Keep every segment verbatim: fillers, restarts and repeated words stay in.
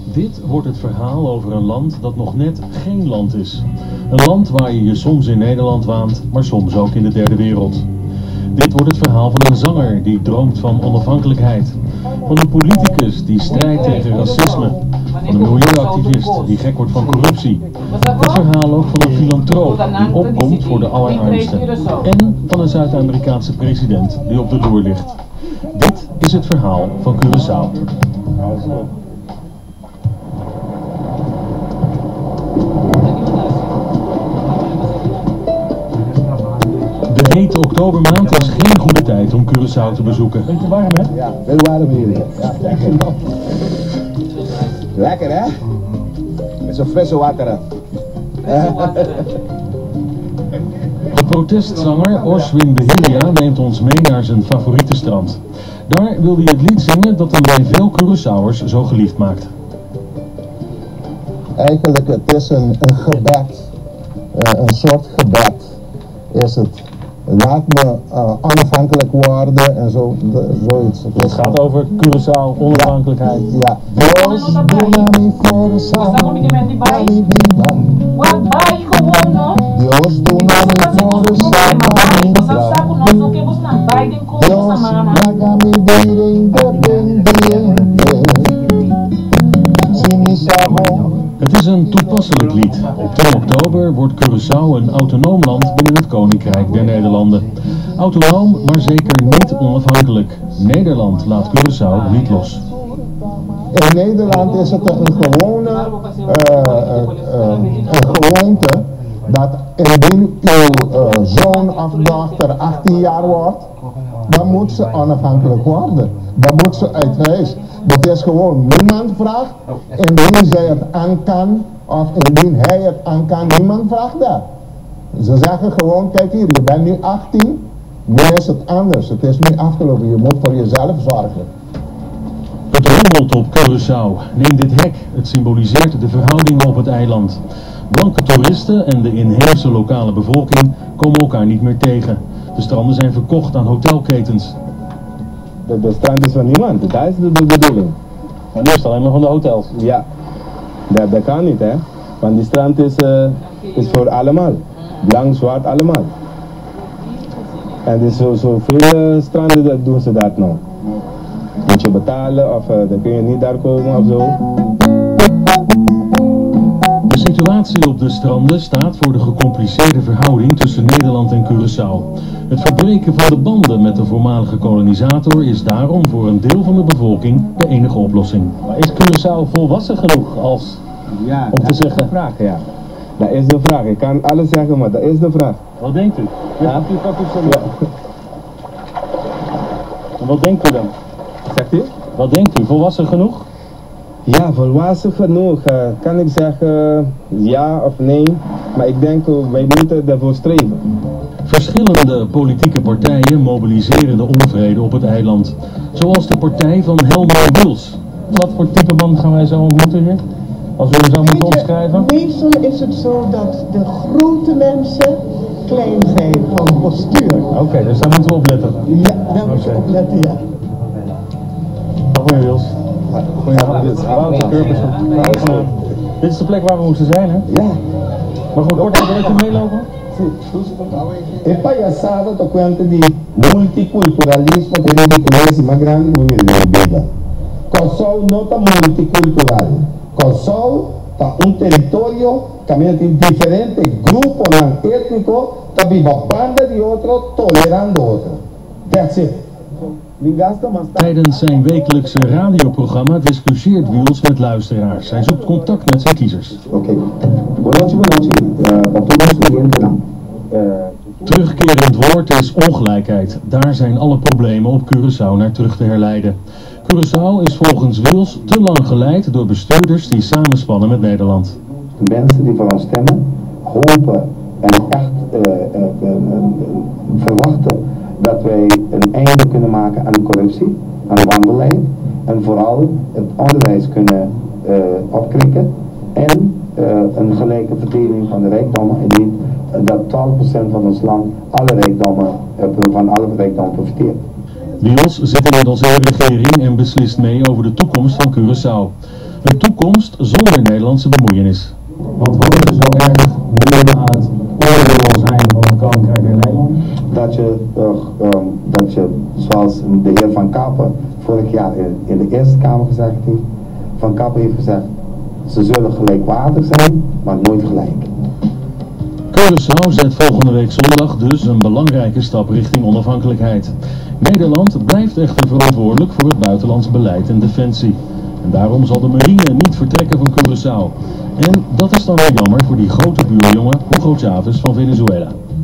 Dit wordt het verhaal over een land dat nog net geen land is. Een land waar je je soms in Nederland waant, maar soms ook in de derde wereld. Dit wordt het verhaal van een zanger die droomt van onafhankelijkheid. Van een politicus die strijdt tegen racisme. Van een milieuactivist die gek wordt van corruptie. Het verhaal ook van een filantroop die opkomt voor de allerarmsten. En van een Zuid-Amerikaanse president die op de loer ligt. Dit is het verhaal van Curaçao. De hete oktobermaand is geen goede tijd om Curaçao te bezoeken. Beetje warm, hè? Ja, heel warm hier. Ja, lekker. Lekker, hè? Met zo'n frisse water. De protestzanger Oswin Behelia neemt ons mee naar zijn favoriete strand. Daar wil hij het lied zingen dat hem bij veel Curaçaoers zo geliefd maakt. Eigenlijk, het is een, een gebed. Uh, een soort gebed is het. Laat me uh, onafhankelijk worden en zo, de, zoiets. Het gaat over Curaçao, onafhankelijkheid. Ja. Dios donami forza, bali viva. Dios donami forza, bali viva. Dios haga mi vida independiente. Si mi sabor. Het is een toepasselijk lied. Op tien oktober wordt Curaçao een autonoom land binnen het Koninkrijk der Nederlanden. Autonoom, maar zeker niet onafhankelijk. Nederland laat Curaçao niet los. In Nederland is het een gewone uh, uh, uh, een gewoonte dat indien uw uh, zoon of dochter achttien jaar wordt, dan moet ze onafhankelijk worden. Dan moet ze uit huis. Dat is gewoon, niemand vraagt, indien zij het aan kan, of indien hij het aan kan, niemand vraagt dat. Ze zeggen gewoon, kijk hier, je bent nu achttien, nu is het anders. Het is nu afgelopen, je moet voor jezelf zorgen. Het rommelt op Curaçao. Neem dit hek, het symboliseert de verhoudingen op het eiland. Blanke toeristen en de inheemse lokale bevolking komen elkaar niet meer tegen. De stranden zijn verkocht aan hotelketens. De, de strand is van niemand, dat is de, de bedoeling. Maar nu is het alleen maar van de hotels. Ja, dat, dat kan niet, hè. Want die strand is, uh, is voor allemaal. Blank, zwart, allemaal. En er zijn zoveel uh, stranden dat doen ze dat nou. Moet je betalen of uh, dan kun je niet daar komen of zo. De situatie op de stranden staat voor de gecompliceerde verhouding tussen Nederland en Curaçao. Het verbreken van de banden met de voormalige kolonisator is daarom voor een deel van de bevolking de enige oplossing. Maar is Curaçao volwassen genoeg als, ja, om te zeggen? De vraag, ja. Dat is de vraag. Ik kan alles zeggen, maar dat is de vraag. Wat denkt u? Ja. Ja. En wat denkt u dan? Zegt u? Wat denkt u? Volwassen genoeg? Ja, volwassen genoeg. Uh, kan ik zeggen uh, ja of nee, maar ik denk uh, wij moeten ervoor streven. Verschillende politieke partijen mobiliseren de onvrede op het eiland. Zoals de partij van Helmer Wils. Wat voor type man gaan wij zo ontmoeten hier? Als we hem zo moeten omschrijven? Meestal is het zo dat de grote mensen klein zijn van postuur. Oké, okay, dus daar moeten we op letten. Ja, daar moet je op letten, ja. Goeie Wils. Goedenavond, dit is Wouter Kurpers van. Dit is de plek waar we moesten zijn, hè? Ja. Mag we kort even lekker meelopen? É palhaçada, tô conta de multiculturalismo, que a gente conhece mais grande do mundo da vida. Curaçao não está multicultural. Curaçao está um território que diferente grupo étnico, está viva banda de outro, tolerando outro. That's it. Tijdens zijn wekelijkse radioprogramma discussieert Wils met luisteraars. Hij zoekt contact met zijn kiezers. Oké. Terugkerend woord is ongelijkheid. Daar zijn alle problemen op Curaçao naar terug te herleiden. Curaçao is volgens Wils te lang geleid door bestuurders die samenspannen met Nederland. De mensen die voor ons stemmen, hopen en echt uh, uh, uh, uh, verwachten dat wij een einde kunnen maken aan de corruptie, aan de wanbeleid en vooral het onderwijs kunnen uh, opkrikken en uh, een gelijke verdeling van de rijkdommen en niet uh, dat twaalf procent van ons land alle rijkdommen, uh, van alle rijkdommen profiteert. Wils zit inmiddels in de regering en beslist mee over de toekomst van Curaçao. Een toekomst zonder Nederlandse bemoeienis. Wat wordt er zo erg nu aan het oordeel zijn van het Koninkrijk in Nederland? Dat je, uh, um, dat je, zoals de heer Van Kappen vorig jaar in, in de Eerste Kamer gezegd heeft, Van Kappen heeft gezegd, ze zullen gelijkwaardig zijn, maar nooit gelijk. Curaçao zet volgende week zondag dus een belangrijke stap richting onafhankelijkheid. Nederland blijft echter verantwoordelijk voor het buitenlands beleid en defensie. En daarom zal de marine niet vertrekken van Curaçao. En dat is dan weer jammer voor die grote buurjongen Hugo Chávez van Venezuela.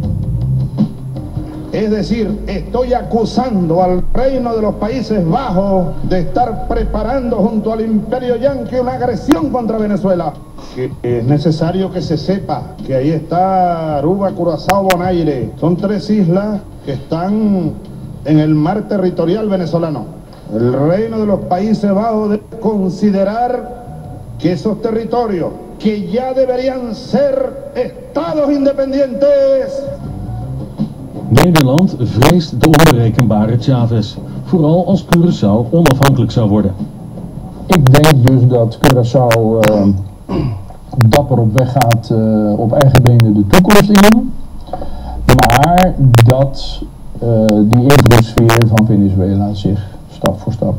Es decir, estoy acusando al reino de los Países Bajos de estar preparando junto al imperio yanqui una agresión contra Venezuela. Que es necesario que se sepa que ahí está Aruba, Curazao, Bonaire. Son tres islas que están en el mar territorial venezolano. El reino de los Países Bajos debe considerar que esos territorios, que ya deberían ser estados independientes. Nederland vreest de onberekenbare Chávez, vooral als Curaçao onafhankelijk zou worden. Ik denk dus dat Curaçao uh, dapper op weg gaat uh, op eigen benen de toekomst in, maar dat uh, die invloedssfeer van Venezuela zich stap voor stap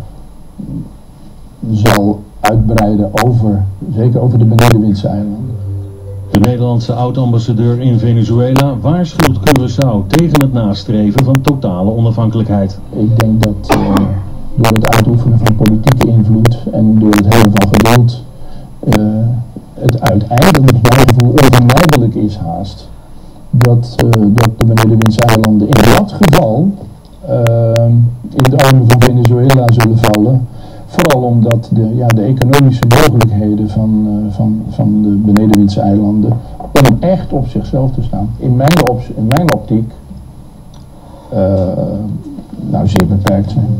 zal uitbreiden over, zeker over de benedenwindse eilanden. De Nederlandse oud-ambassadeur in Venezuela waarschuwt Curaçao tegen het nastreven van totale onafhankelijkheid. Ik denk dat uh, door het uitoefenen van politieke invloed en door het hebben van geduld uh, het uiteindelijk naar mijn gevoel onvermijdelijk is haast dat, uh, dat de benedenwindse eilanden in dat geval uh, in de armen van Venezuela zullen vallen. Vooral omdat de, ja, de economische mogelijkheden van, uh, van, van de benedenwindse eilanden om echt op zichzelf te staan, in mijn, op, in mijn optiek, uh, nou zeer beperkt zijn.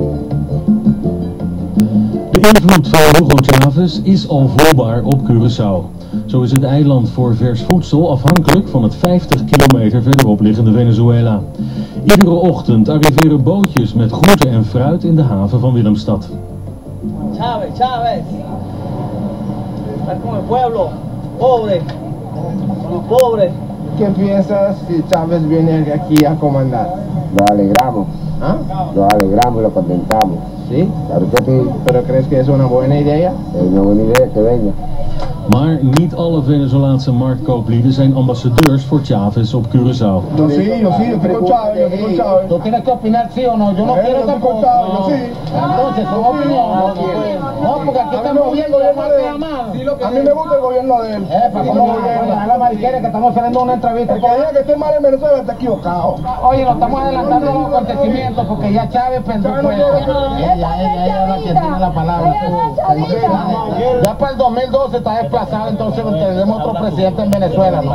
De invloed van Hugo Chávez is al voelbaar op Curaçao. Zo is het eiland voor vers voedsel afhankelijk van het vijftig kilometer verderop liggende Venezuela. Iedere ochtend arriveren bootjes met groente en fruit in de haven van Willemstad. Chávez, Chávez, está con el pueblo, pobre, con los pobres. ¿Qué piensas si Chávez viene aquí a comandar? Lo alegramos, ¿Ah? lo alegramos y lo contentamos. ¿Sí? Claro que sí, ¿Pero crees que es una buena idea? es una buena idea que venga. Maar niet alle Venezolaanse marktkooplieden zijn ambassadeurs voor Chávez op Curaçao. Yo sí, yo sí, yo estoy con Chávez, yo estoy con Chávez. Tú tienes que opinar sí o no, yo no Eh, quiero yo estoy tampoco. con Chávez, yo sí. Entonces, son opiniones. No, porque aquí A mí estamos me gusta viendo el lo gobierno más de que él. amar. A mí me gusta el gobierno de él. Eh, para cómo a la mariquera que estamos haciendo una entrevista. El que diga que esté mal en Venezuela está equivocado. Oye, nos estamos adelantando los acontecimientos porque ya Chávez perdió Chávez no fuerza. quiere que- Ella, ella, ella es la que tiene la palabra. Ya para el dos mil doce está desplazado, entonces tenemos otro presidente en Venezuela, ¿no?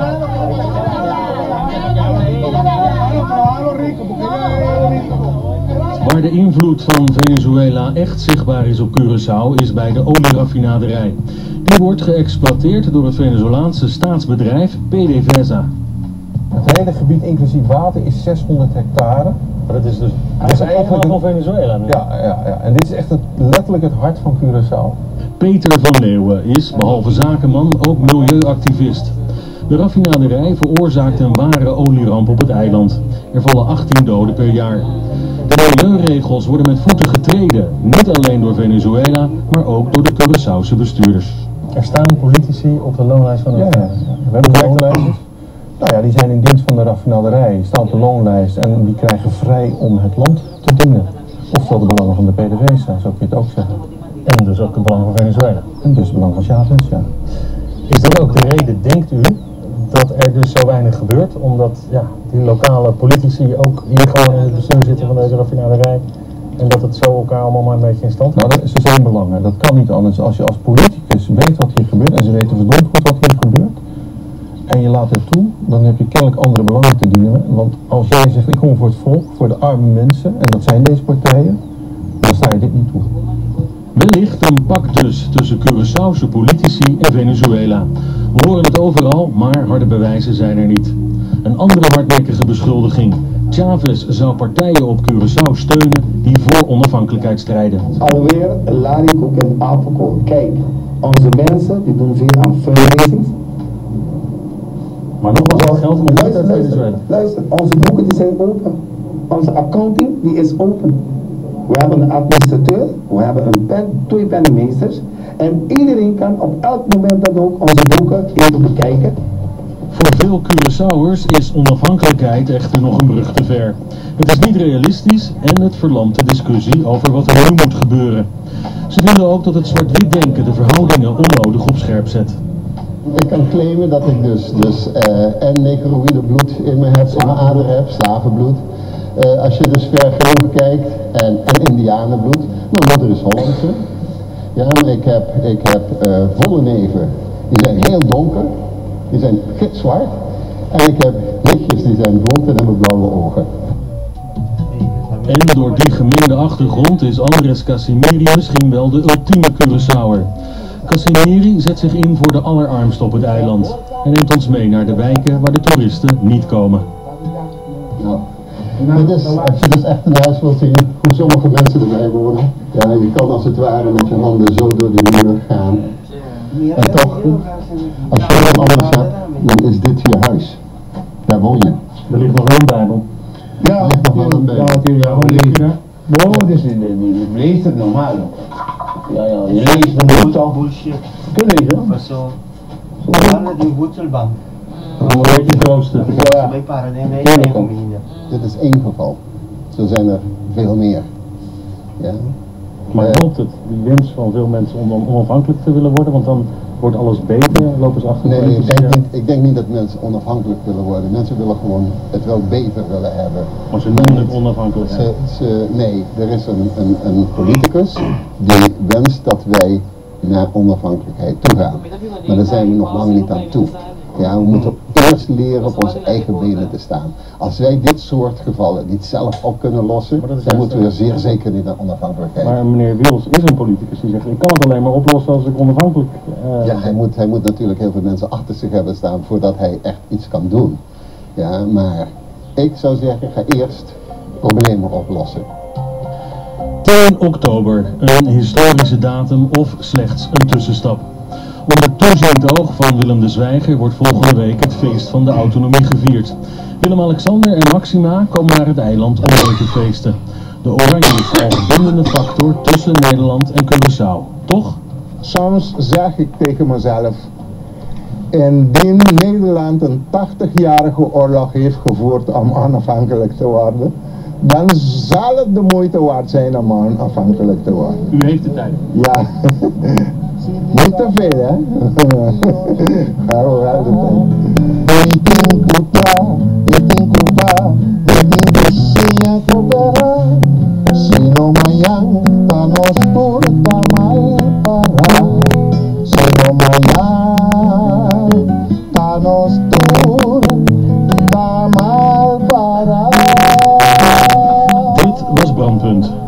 Waar de invloed van Venezuela echt zichtbaar is op Curaçao is bij de olieraffinaderij. Die wordt geëxploiteerd door het Venezolaanse staatsbedrijf PDVSA. Het hele gebied inclusief water is zeshonderd hectare. Maar dat is dus Hij is eigenlijk van Venezuela nu. Ja, ja, ja, en dit is echt het, letterlijk het hart van Curaçao. Peter van Leeuwen is, behalve zakenman, ook milieuactivist. De raffinaderij veroorzaakt een ware olieramp op het eiland. Er vallen achttien doden per jaar. De milieuregels worden met voeten getreden, niet alleen door Venezuela, maar ook door de Curaçaose bestuurders. Er staan politici op de loonlijst van de Ja, ja. We hebben loonlijsters. Nou ja, die zijn in dienst van de raffinaderij, staan op de loonlijst en die krijgen vrij om het land te dienen. Oftewel de belangen van de PDVSA, zo kun je het ook zeggen. En dus ook de belangen van Venezuela. En dus het belang van Chávez, ja. Is dat ook de reden, denkt u, dat er dus zo weinig gebeurt? Omdat ja, die lokale politici ook hier gewoon in het bestuur zitten van deze raffinaderij. En dat het zo elkaar allemaal maar een beetje in stand Nou, houdt? dat is zijn belangen. Dat kan niet anders. Als je als politicus weet wat hier gebeurt en ze weten verdomd goed wat hier gebeurt. En je laat het toe, dan heb je kennelijk andere belangen te dienen. Want als jij zegt, ik kom voor het volk, voor de arme mensen, en dat zijn deze partijen, dan sta je dit niet toe. Wellicht een pak dus tussen Curaçaose politici en Venezuela. We horen het overal, maar harde bewijzen zijn er niet. Een andere hardnekkige beschuldiging. Chavez zou partijen op Curaçao steunen die voor onafhankelijkheid strijden. Alweer larikoek en apenkool. Kijk, onze mensen die doen veel aan fundraisings. Maar nog wat geld komt uit Venezuela. Luister, onze boeken die zijn open. Onze accounting die is open. We hebben een administrateur, we hebben een pen, twee penningmeesters. En iedereen kan op elk moment dan ook onze boeken even bekijken. Voor veel Curaçaoers is onafhankelijkheid echter nog een brug te ver. Het is niet realistisch en het verlamt de discussie over wat er nu moet gebeuren. Ze vinden ook dat het zwart-wit denken de verhoudingen onnodig op scherp zet. Ik kan claimen dat ik dus, dus uh, en negroïde bloed in me heb, in mijn ader heb, slavenbloed. Uh, als je dus ver genoeg kijkt en, en indianenbloed, mijn moeder is Hollandse. Ja, maar ik heb, ik heb uh, volle neven, die zijn heel donker, die zijn gitzwart. En ik heb nichtjes die zijn blond en hebben blauwe ogen. En door die gemengde achtergrond is Andres Casimiri misschien wel de ultieme Curaçaoer. Casimiri zet zich in voor de allerarmsten op het eiland en neemt ons mee naar de wijken waar de toeristen niet komen. Nou, dit is, als je dus echt een huis wilt zien, hoe sommige mensen erbij wonen. Ja, je kan als het ware met je handen zo door de muur gaan. En toch, als je wat anders hebt, dan is dit je huis. Daar woon je. Er ligt nog wel een Bijbel. Ja, er ligt nog wel een Bijbel. Ja, natuurlijk. Ja, lezen. Wow, dus je leest het normaal. Ja, ja, je leest de boel toch? Bullshit. Kun je lezen? Zo. Zo waren die voedselbank. Een beetje troosten. Ja. Dit is één geval. Zo zijn er veel meer. Ja. Maar helpt het, die wens van veel mensen om dan onafhankelijk te willen worden? Want dan wordt alles beter, lopen ze achter. Nee, ik denk, niet, ik denk niet dat mensen onafhankelijk willen worden. Mensen willen gewoon het wel beter willen hebben. Maar ze noemen het onafhankelijk. Ze, ze, nee, er is een, een, een politicus die wenst dat wij naar onafhankelijkheid toe gaan. Maar daar zijn we nog lang niet aan toe. Ja, we moeten eerst leren op onze eigen benen te staan. Als wij dit soort gevallen niet zelf op kunnen lossen, dan moeten we zeer zeker niet naar onafhankelijkheid. Maar meneer Wils is een politicus die zegt, ik kan het alleen maar oplossen als ik onafhankelijk... Uh... Ja, hij moet, hij moet natuurlijk heel veel mensen achter zich hebben staan voordat hij echt iets kan doen. Ja, maar ik zou zeggen, ga eerst problemen oplossen. tien oktober, een historische datum of slechts een tussenstap. Onder toeziend oog van Willem de Zwijger wordt volgende week het feest van de autonomie gevierd. Willem-Alexander en Maxima komen naar het eiland om mee te feesten. De oranje is al verbindende factor tussen Nederland en Curaçao, toch? Soms zeg ik tegen mezelf, indien Nederland een tachtigjarige oorlog heeft gevoerd om onafhankelijk te worden, dan zal het de moeite waard zijn om onafhankelijk te worden. U heeft de tijd. Ja. Niet te veel, hè? Gaan we wel de tijd. Ik denk Cuba, ik denk Cuba, ik denk Lucia Cubera. Sino mayan, tanos turta mal para. Sino mayan, tanos turta mal para. Dit was Brandpunt.